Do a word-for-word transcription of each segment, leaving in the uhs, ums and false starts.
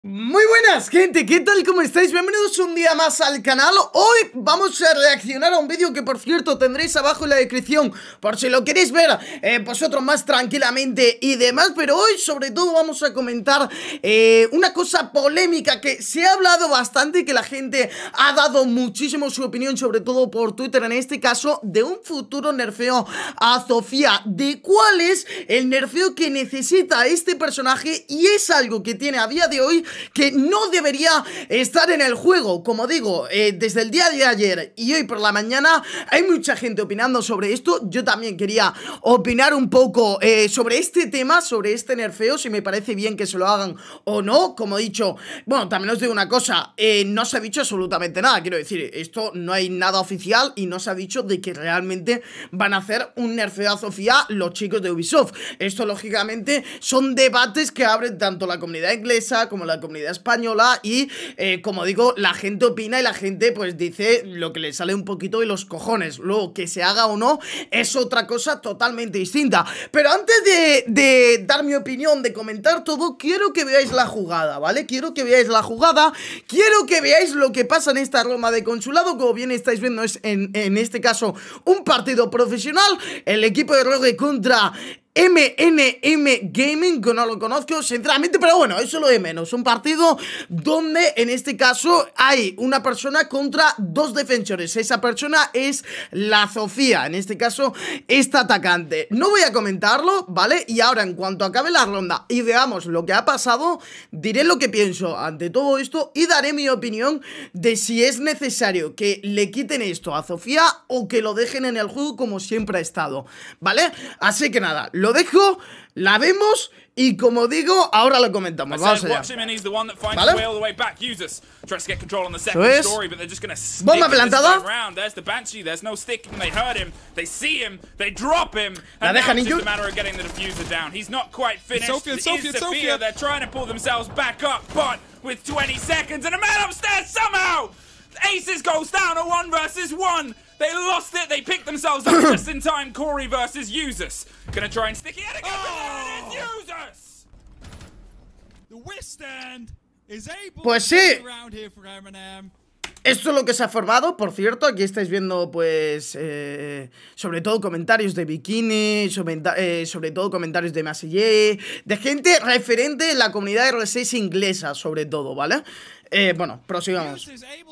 Muy buenas gente, ¿qué tal? ¿Cómo estáis? Bienvenidos un día más al canal. Hoy vamos a reaccionar a un vídeo que por cierto tendréis abajo en la descripción por si lo queréis ver eh, vosotros más tranquilamente y demás. Pero hoy sobre todo vamos a comentar eh, una cosa polémica que se ha hablado bastante y que la gente ha dado muchísimo su opinión, sobre todo por Twitter en este caso, de un futuro nerfeo a Zofia, de cuál es el nerfeo que necesita este personaje, y es algo que tiene a día de hoy que no debería estar en el juego. Como digo, eh, desde el día de ayer y hoy por la mañana hay mucha gente opinando sobre esto. Yo también quería opinar un poco eh, sobre este tema, sobre este nerfeo, si me parece bien que se lo hagan o no. Como he dicho, bueno, también os digo una cosa, eh, no se ha dicho absolutamente nada. Quiero decir, esto no hay nada oficial y no se ha dicho de que realmente van a hacer un nerfeo a Zofia los chicos de Ubisoft. Esto lógicamente son debates que abren tanto la comunidad inglesa como la comunidad española y eh, como digo, la gente opina y la gente pues dice lo que le sale un poquito de los cojones. Luego que se haga o no es otra cosa totalmente distinta. Pero antes de, de dar mi opinión, de comentar todo, quiero que veáis la jugada, ¿vale? Quiero que veáis la jugada, quiero que veáis lo que pasa en esta ronda de consulado. Como bien estáis viendo, es en, en este caso un partido profesional, el equipo de Rogue contra M N M Gaming, que no lo conozco sinceramente, pero bueno, eso lo de menos. Un partido donde en este caso hay una persona contra dos defensores. Esa persona es la Zofia, en este caso esta atacante. No voy a comentarlo, ¿vale? Y ahora en cuanto acabe la ronda y veamos lo que ha pasado, diré lo que pienso ante todo esto y daré mi opinión de si es necesario que le quiten esto a Zofia o que lo dejen en el juego como siempre ha estado, ¿vale? Así que nada, lo dejo, la vemos y como digo, ahora lo comentamos. Vamos allá. ¿Vale? Eso es. Bomba plantada. La dejan injured. Aces goes down a one versus one. They lost it. They picked themselves up just in time. Corey versus Usus. Gonna try and stick it in again. Oh. Usus. The withstand is able pues sí. to around here for Eminem. Esto es lo que se ha formado, por cierto. Aquí estáis viendo, pues, eh, sobre todo comentarios de Bikini, sobre, eh, sobre todo comentarios de Masillé, de gente referente en la comunidad R seis inglesa, sobre todo, ¿vale? Eh, bueno, prosigamos.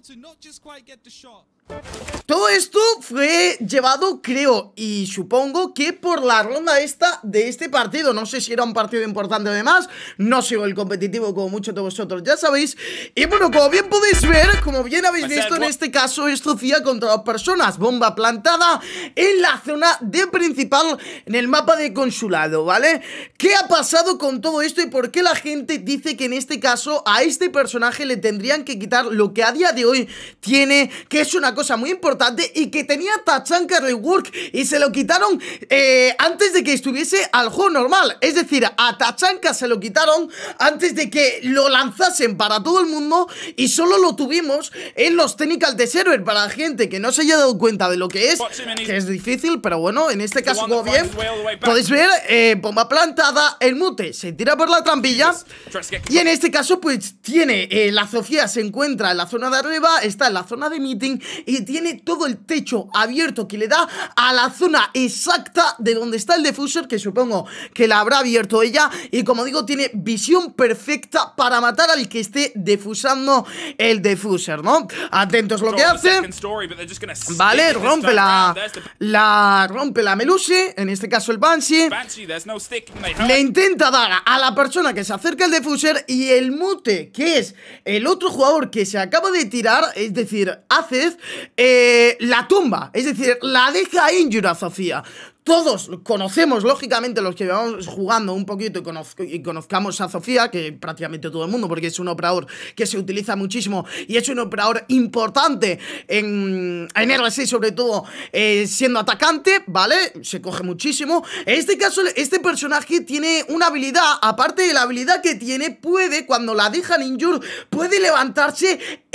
Todo esto fue llevado, creo y supongo que por la ronda esta de este partido. No sé si era un partido importante además. No sigo el competitivo como muchos de vosotros ya sabéis. Y bueno, como bien podéis ver, como bien habéis visto, en este caso es Zofia contra dos personas. Bomba plantada en la zona de principal en el mapa de consulado, ¿vale? ¿Qué ha pasado con todo esto y por qué la gente dice que en este caso a este personaje le tendrían que quitar lo que a día de hoy tiene, que es una cosa muy importante y que tenía Tachanka Rework y se lo quitaron eh, antes de que estuviese al juego normal? Es decir, a Tachanka se lo quitaron antes de que lo lanzasen para todo el mundo y solo lo tuvimos en los Technical de Server. Para la gente que no se haya dado cuenta de lo que es, que es difícil, pero bueno, en este caso como bien podéis ver, eh, bomba plantada, el mute se tira por la trampilla y en este caso pues tiene eh, la Zofia se encuentra en la zona de arriba, está en la zona de meeting y tiene todo el techo abierto que le da a la zona exacta de donde está el defuser, que supongo que la habrá abierto ella, y como digo, tiene visión perfecta para matar al que esté defusando el defuser, ¿no? Atentos lo que hace. Vale, rompe la, la rompe la Melusi, en este caso el Banshee. Le intenta dar a la persona que se acerca al defuser y el mute, que es el otro jugador que se acaba de tirar, es decir, Acez, eh, la tumba, es decir, la deja injured a Zofia. Todos conocemos, lógicamente, los que vamos jugando un poquito y, conoz y conozcamos a Zofia, que prácticamente todo el mundo, porque es un operador que se utiliza muchísimo y es un operador importante en, en R seis, sobre todo eh, siendo atacante, ¿vale? Se coge muchísimo. En este caso, este personaje tiene una habilidad, aparte de la habilidad que tiene, puede, cuando la dejan injured, puede levantarse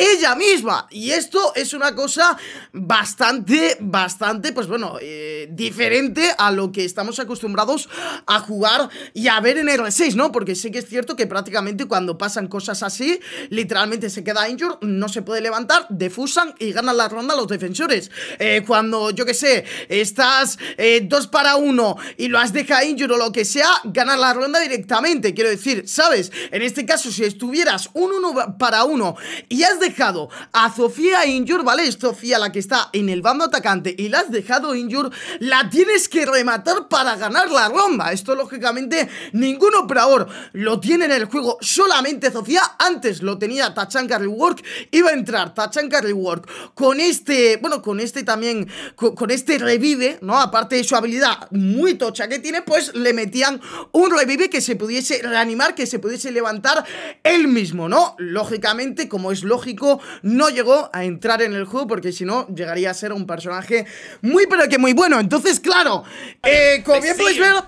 ella misma. Y esto es una cosa bastante, bastante, pues bueno, eh, diferente a lo que estamos acostumbrados a jugar y a ver en R seis, ¿no? Porque sí que es cierto que prácticamente cuando pasan cosas así, literalmente se queda injured, no se puede levantar, defusan y ganan la ronda los defensores. Eh, cuando, yo que sé, estás eh, dos para uno y lo has dejado injured o lo que sea, ganas la ronda directamente. Quiero decir, ¿sabes? En este caso, si estuvieras un uno para uno y has dejado a Sofía injured, ¿vale? Es Sofía la que está en el bando atacante y la has dejado injured, la tienes que rematar para ganar la ronda. Esto, lógicamente, ningún operador lo tiene en el juego, solamente Sofía. Antes lo tenía Tachanka Rework, iba a entrar Tachanka Rework con este, bueno, con este también, con, con este revive, ¿no? Aparte de su habilidad muy tocha que tiene, pues le metían un revive que se pudiese reanimar, que se pudiese levantar él mismo, ¿no? Lógicamente, como es lógico, no llegó a entrar en el juego porque si no, llegaría a ser un personaje muy pero que muy bueno. Entonces, claro, eh, como bien podéis ver,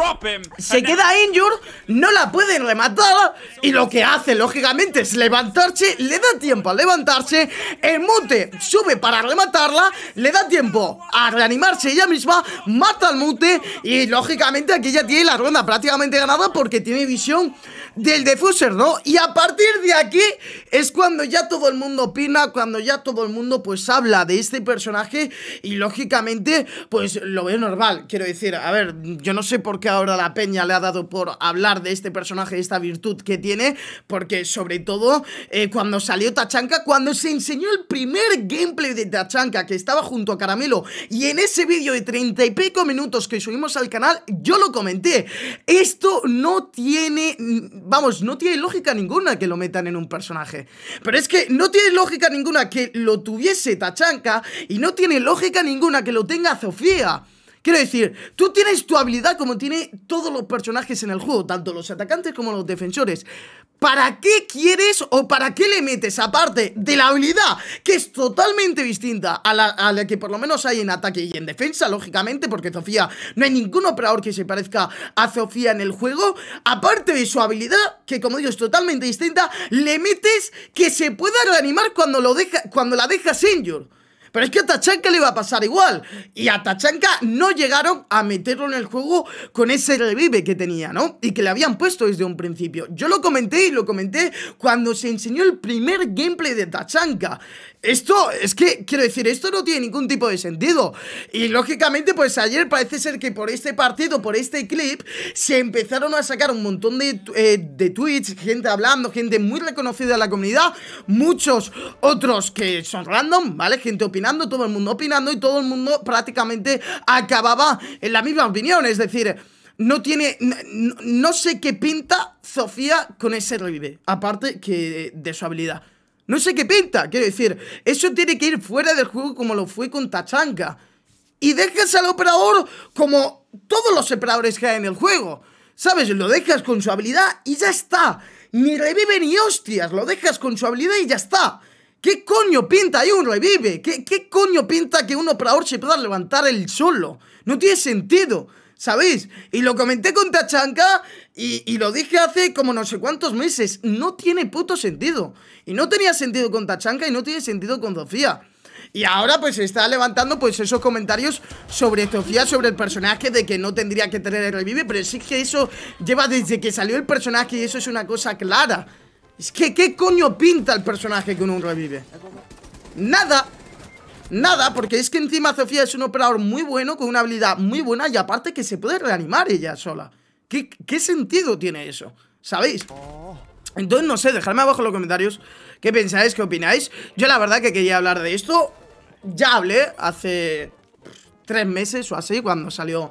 se queda injured, no la pueden rematar y lo que hace, lógicamente, es levantarse, le da tiempo a levantarse, el mute sube para rematarla, le da tiempo a reanimarse ella misma, mata al mute y, lógicamente, aquí ya tiene la ronda prácticamente ganada porque tiene visión del defuser, ¿no? Y a partir de aquí es cuando ya todo el mundo opina, cuando ya todo el mundo pues habla de este personaje y lógicamente pues lo veo normal. Quiero decir, a ver, yo no sé por qué ahora la peña le ha dado por hablar de este personaje, de esta virtud que tiene, porque sobre todo eh, cuando salió Tachanka, cuando se enseñó el primer gameplay de Tachanka que estaba junto a Caramelo y en ese vídeo de treinta y pico minutos que subimos al canal, yo lo comenté, esto no tiene... Vamos, no tiene lógica ninguna que lo metan en un personaje. Pero es que no tiene lógica ninguna que lo tuviese Tachanka y no tiene lógica ninguna que lo tenga Sofía. Quiero decir, tú tienes tu habilidad como tiene todos los personajes en el juego, tanto los atacantes como los defensores. ¿Para qué quieres o para qué le metes, aparte de la habilidad, que es totalmente distinta a la, a la que por lo menos hay en ataque y en defensa, lógicamente, porque Sofía, no hay ningún operador que se parezca a Sofía en el juego, aparte de su habilidad, que como digo es totalmente distinta, le metes que se pueda reanimar cuando, lo deja, cuando la dejas injured? Pero es que a Tachanka le iba a pasar igual. Y a Tachanka no llegaron a meterlo en el juego con ese revive que tenía, ¿no? Y que le habían puesto desde un principio. Yo lo comenté y lo comenté cuando se enseñó el primer gameplay de Tachanka. Esto, es que, quiero decir, esto no tiene ningún tipo de sentido. Y lógicamente, pues ayer parece ser que por este partido, por este clip, se empezaron a sacar un montón de, eh, de tweets, gente hablando, gente muy reconocida en la comunidad, muchos otros que son random, ¿vale? Gente opinando, todo el mundo opinando y todo el mundo prácticamente acababa en la misma opinión, es decir... No tiene... No, no sé qué pinta Sofía con ese revive, aparte que de su habilidad. No sé qué pinta, quiero decir, eso tiene que ir fuera del juego como lo fue con Tachanka. Y dejas al operador como todos los operadores que hay en el juego, ¿sabes? Lo dejas con su habilidad y ya está. Ni revive ni hostias, lo dejas con su habilidad y ya está. ¿Qué coño pinta ahí un revive? ¿Qué, qué coño pinta que un operador se pueda levantar él solo? No tiene sentido, ¿sabéis? Y lo comenté con Tachanka y, y lo dije hace como no sé cuántos meses. No tiene puto sentido. Y no tenía sentido con Tachanka y no tiene sentido con Sofía. Y ahora pues se está levantando pues esos comentarios sobre Sofía, sobre el personaje, de que no tendría que tener el revive. Pero sí que eso lleva desde que salió el personaje y eso es una cosa clara. Es que ¿qué coño pinta el personaje con un revive? Nada. Nada, porque es que encima Sofía es un operador muy bueno, con una habilidad muy buena y aparte que se puede reanimar ella sola. ¿Qué, qué sentido tiene eso? ¿Sabéis? Entonces, no sé, dejadme abajo en los comentarios qué pensáis, qué opináis. Yo la verdad que quería hablar de esto. Ya hablé hace tres meses o así, cuando salió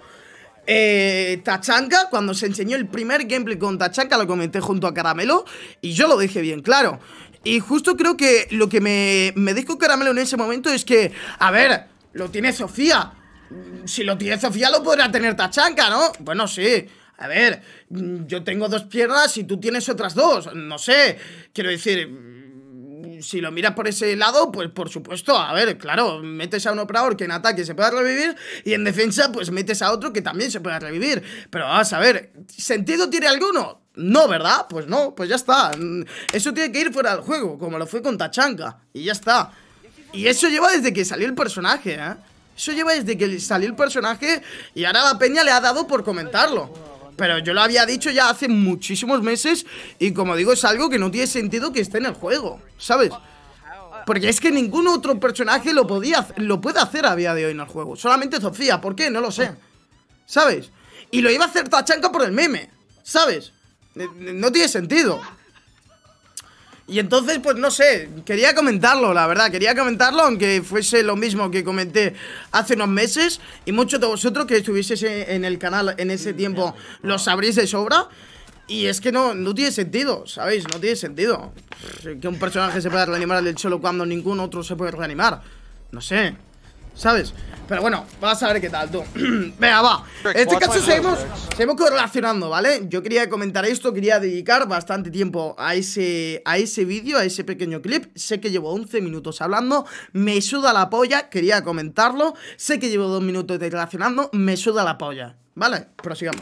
eh, Tachanka, cuando se enseñó el primer gameplay con Tachanka, lo comenté junto a Caramelo y yo lo dije bien claro. Y justo creo que lo que me, me dijo Caramelo en ese momento es que, a ver, lo tiene Sofía. Si lo tiene Sofía lo podrá tener Tachanka, ¿no? Bueno, sí. A ver, yo tengo dos piernas y tú tienes otras dos. No sé, quiero decir, si lo miras por ese lado, pues por supuesto, a ver, claro, metes a un operador que en ataque se pueda revivir y en defensa pues metes a otro que también se pueda revivir. Pero vamos a ver, ¿sentido tiene alguno? No, ¿verdad? Pues no, pues ya está. Eso tiene que ir fuera del juego, como lo fue con Tachanka, y ya está. Y eso lleva desde que salió el personaje, ¿eh? Eso lleva desde que salió el personaje y ahora la peña le ha dado por comentarlo. Pero yo lo había dicho ya hace muchísimos meses y como digo, es algo que no tiene sentido que esté en el juego, ¿sabes? Porque es que ningún otro personaje lo podía, lo puede hacer a día de hoy en el juego. Solamente Sofía, ¿por qué? No lo sé, ¿sabes? Y lo iba a hacer Tachanka por el meme, ¿sabes? No tiene sentido. Y entonces, pues no sé, quería comentarlo, la verdad, quería comentarlo, aunque fuese lo mismo que comenté hace unos meses. Y muchos de vosotros que estuvieseis en el canal en ese tiempo lo sabréis de sobra. Y es que no, no tiene sentido, ¿sabéis? No tiene sentido que un personaje se pueda reanimar del solo cuando ningún otro se puede reanimar. No sé, ¿sabes? Pero bueno, vas a ver qué tal, tú. Venga, va. En este caso seguimos, seguimos correlacionando, ¿vale? Yo quería comentar esto, quería dedicar bastante tiempo a ese, a ese vídeo, a ese pequeño clip. Sé que llevo once minutos hablando, me suda la polla, quería comentarlo. Sé que llevo dos minutos de relacionando, me suda la polla, ¿vale? Prosigamos.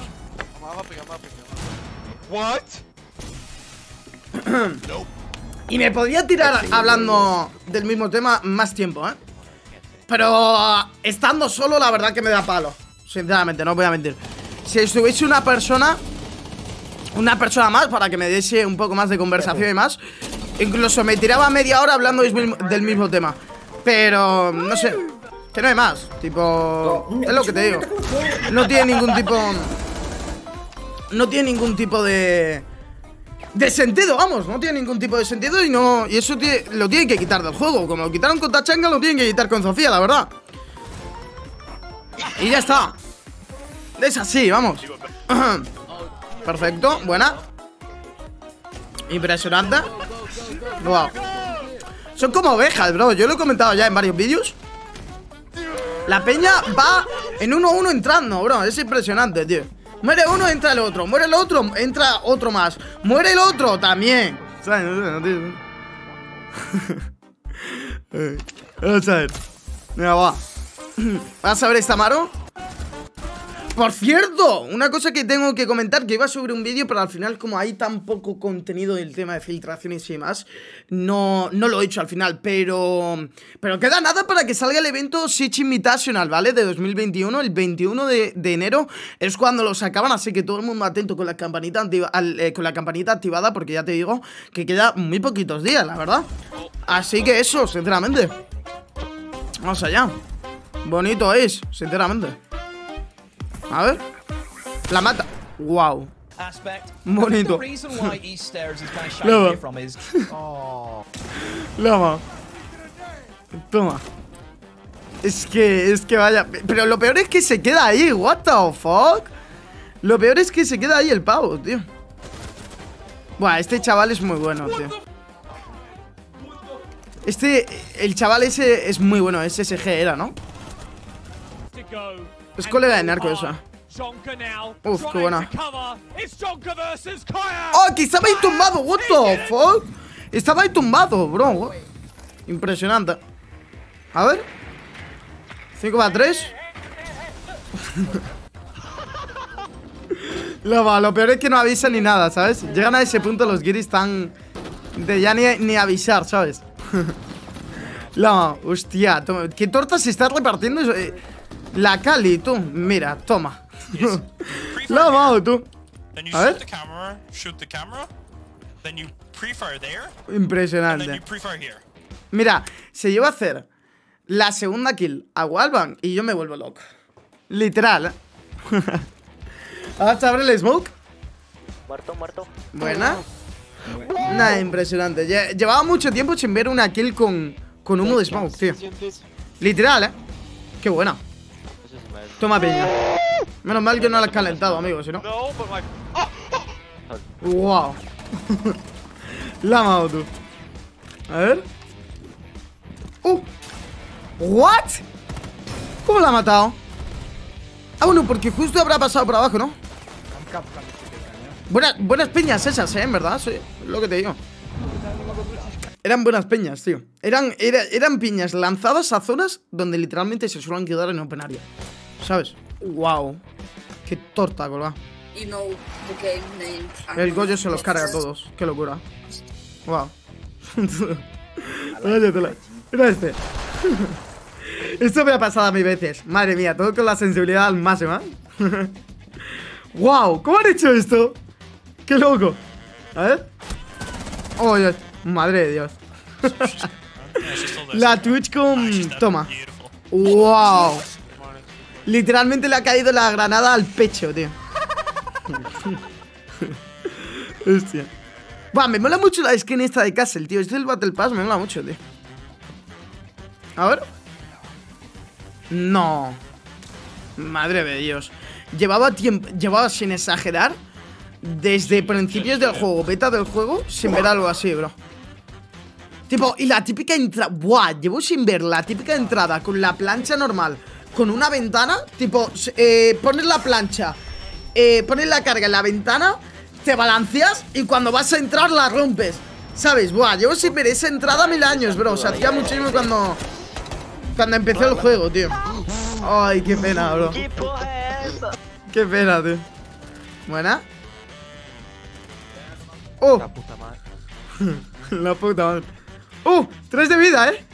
What? Y me podría tirar hablando del mismo tema más tiempo, ¿eh? Pero estando solo, la verdad que me da palo. Sinceramente, no voy a mentir. Si estuviese una persona, una persona más, para que me diese un poco más de conversación y más, incluso me tiraba media hora hablando del mismo tema. Pero, no sé, que no hay más. Tipo, es lo que te digo. No tiene ningún tipo... No tiene ningún tipo de... De sentido, vamos, no tiene ningún tipo de sentido y no y eso tiene, lo tienen que quitar del juego. Como lo quitaron con Tachanka, lo tienen que quitar con Sofía, la verdad. Y ya está. Es así, vamos. Perfecto, buena. Impresionante. Wow. Son como ovejas, bro, yo lo he comentado ya en varios vídeos. La peña va en uno a uno entrando, bro, es impresionante, tío. Muere uno, entra el otro. Muere el otro, entra otro más. Muere el otro, también. ¿Sabes? No sé, no tiene... Vamos a ver. Mira, va. ¿Vas a ver esta Maro? Por cierto, una cosa que tengo que comentar, que iba sobre un vídeo, pero al final como hay tan poco contenido del tema de filtraciones y demás, no, no lo he hecho al final, pero pero queda nada para que salga el evento Siege Invitational, ¿vale? De dos mil veintiuno, el veintiuno de, de enero es cuando lo sacaban, así que todo el mundo atento con la campanita, activa, al, eh, con la campanita activada, porque ya te digo que queda muy poquitos días, la verdad. Así que eso, sinceramente. Vamos allá. Bonito es, sinceramente. A ver. La mata. Wow. Bonito. Lava. Lava. Toma. Es que, es que vaya. Pero lo peor es que se queda ahí. What the fuck. Lo peor es que se queda ahí el pavo, tío. Buah, este chaval es muy bueno, tío. Este, el chaval ese es muy bueno. Es S G era, ¿no? Es colega de narco esa. Uf, qué buena. ¡Oh, que estaba ahí tumbado! What the fuck. Estaba ahí tumbado, bro. Impresionante. A ver. cinco para tres. Lo, lo peor es que no avisan ni nada, ¿sabes? Llegan a ese punto los guiris tan... De ya ni, ni avisar, ¿sabes? No, hostia. Toma. ¿Qué tortas se está repartiendo? La Cali, tú, mira, toma. La mao, tú. A ver. Impresionante. Mira, se lleva a hacer la segunda kill a Wallbang y yo me vuelvo loco. Literal, ¿eh? Vamos a abrir el smoke. Muerto, muerto. Buena. Nada, impresionante. Lle Llevaba mucho tiempo sin ver una kill con, con humo de smoke, tío. Literal, ¿eh? Qué buena. Toma peña. Menos mal que no la has calentado, amigo, si no. Wow. La ha matado, tú. A ver. Uh. What? ¿Cómo la ha matado? Ah, bueno, porque justo habrá pasado por abajo, ¿no? Buenas, buenas peñas esas, ¿eh? En verdad, sí. Es lo que te digo. Eran buenas peñas, tío. Eran, era, eran piñas lanzadas a zonas donde literalmente se suelen quedar en open area. ¿Sabes? Wow. Qué torta, colgada. You know the game name. El Goyo se los carga a todos. Qué locura. Wow. Váyatela. Mira este. Esto me ha pasado a mí veces. Madre mía, todo con la sensibilidad al máximo, ¿eh? Wow, ¿cómo han hecho esto? Qué loco. A ver. Oh, Dios. Madre de Dios. La Twitch con... Toma. Wow. Literalmente le ha caído la granada al pecho, tío. Hostia. Buah, me mola mucho la skin esta de Castle, tío. Este del Battle Pass me mola mucho, tío. A ver. No. Madre de Dios. Llevaba tiempo, llevaba sin exagerar, desde principios del juego, beta del juego, sin ver algo así, bro. Tipo, y la típica entrada. Buah, llevo sin ver la típica entrada con la plancha normal, con una ventana. Tipo, eh, pones la plancha, eh, pones la carga en la ventana, te balanceas y cuando vas a entrar la rompes. ¿Sabes? Buah, llevo sin ver esa entrada mil años, bro. O sea, hacía muchísimo cuando Cuando empezó el juego, tío. Ay, qué pena, bro. Qué pena, tío. Buena. Oh. La puta madre. La puta madre. ¡Uh! Tres de vida, ¿eh?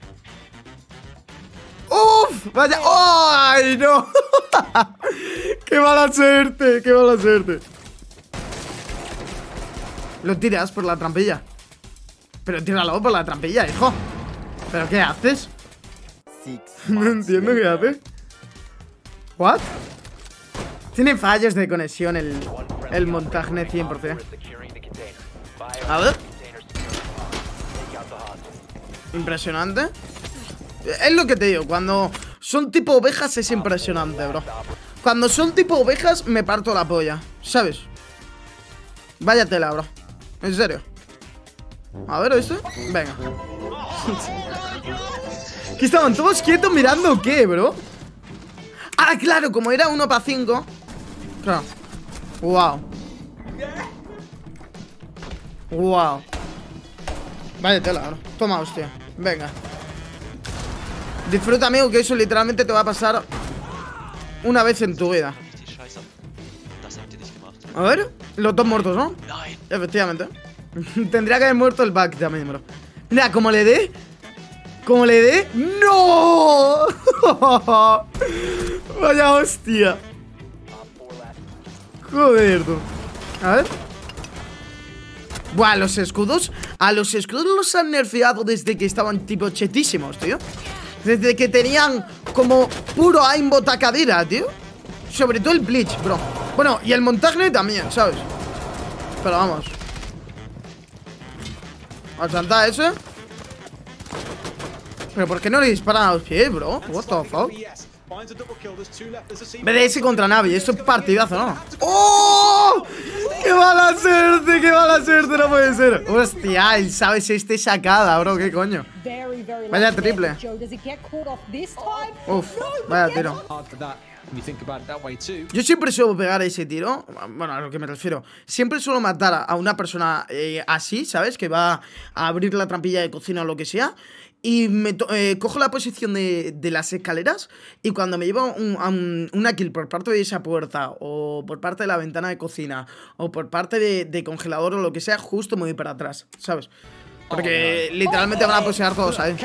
¡Uf! ¡Vaya! ¡Oh! ¡Ay, no! ¡Qué mala suerte! ¡Qué mala suerte! Lo tiras por la trampilla. Pero tíralo por la trampilla, hijo. ¿Pero qué haces? No entiendo qué haces. ¿What? Tiene fallos de conexión el, el montaje cien por cien. A ver. Impresionante. Es lo que te digo, cuando son tipo ovejas es impresionante, bro. Cuando son tipo ovejas me parto la polla, ¿sabes? Vaya tela, bro. En serio. A ver, ¿este? Venga. ¿Qué estaban todos quietos mirando o qué, bro? Ah, claro, como era uno para cinco. Claro. Wow. Wow. Vaya tela, bro. Toma, hostia. Venga. Disfruta, amigo, que eso literalmente te va a pasar una vez en tu vida. A ver, los dos muertos, ¿no? Efectivamente. Tendría que haber muerto el back también, bro. Mira, como le dé. Como le dé. ¡No! Vaya hostia. Joder, tú. A ver. Buah, los escudos. A los escudos los han nerfeado desde que estaban tipo chetísimos, tío. Desde que tenían como puro aimbot a cadera, tío. Sobre todo el Bleach, bro. Bueno, y el montaje también, ¿sabes? Pero vamos. Al chantar ese. Pero ¿por qué no le disparan a los pies, bro? What the fuck. B D S contra Navi, esto es partidazo, ¿no? ¡Oh! ¡Qué mala suerte! ¡Qué mala suerte! No puede ser. Hostia, el sabes este sacada, bro, ¿qué coño? Vaya triple. Uf, vaya tiro. Yo siempre suelo pegar ese tiro. Bueno, a lo que me refiero. Siempre suelo matar a una persona eh, así, ¿sabes? Que va a abrir la trampilla de cocina o lo que sea. Y me eh, cojo la posición de, de las escaleras. Y cuando me llevo un, un, una kill por parte de esa puerta, o por parte de la ventana de cocina, o por parte de, de congelador o lo que sea, justo me voy para atrás, ¿sabes? Porque literalmente van a pusear todos ahí.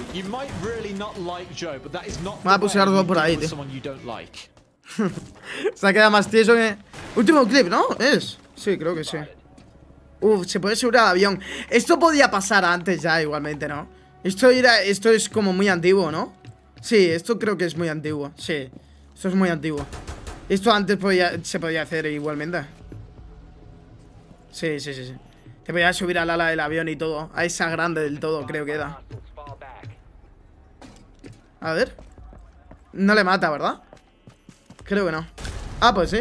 Van a pusear todos por ahí, tío. Se ha quedado más tieso que... Último clip, ¿no? ¿Es? Sí, creo que sí. Uf, se puede subir al avión. Esto podía pasar antes ya, igualmente, ¿no? Esto, era, esto es como muy antiguo, ¿no? Sí, esto creo que es muy antiguo. Sí, esto es muy antiguo. Esto antes podía, se podía hacer igualmente. Sí, sí, sí, sí. Te podías subir al ala del avión y todo. A esa grande del todo, creo que era. A ver. No le mata, ¿verdad? Creo que no. Ah, pues sí.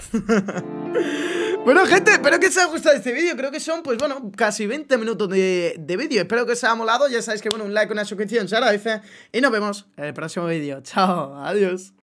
Bueno, gente, espero que os haya gustado este vídeo. Creo que son, pues bueno, casi veinte minutos de, de vídeo. Espero que os haya molado. Ya sabéis que, bueno, un like, una suscripción se agradece. Y nos vemos en el próximo vídeo. Chao, adiós.